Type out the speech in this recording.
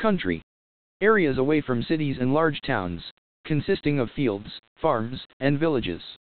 Country. Areas away from cities and large towns, consisting of fields, farms, and villages.